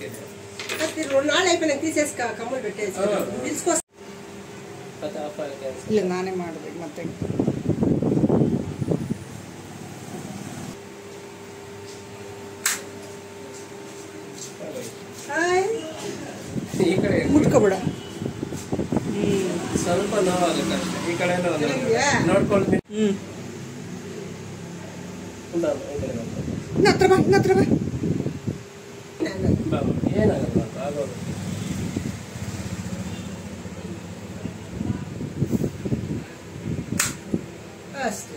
నాಳೆ అయిపోయినాక తీసేసి కమ్ములు పెట్టేసి పిలుచుకో. ಇಲ್ಲ ನಾನೇ ಮಾಡಬೇಕು ಮತ್ತೆ. ಮುಟ್ಕೊಬಿಡ. ಸ್ವಲ್ಪ ನೋವಾಗುತ್ತೆ ಈ ಕಡೆ ನೋಡ್ಕೊಂಡು. ಇನ್ನ ಹತ್ರ ಬಾ, ಇನ್ನ ಹತ್ರ ಬಾ. ಏನಾಗಲ್ಲ ಆಗೋದು. ಅಷ್ಟೇ.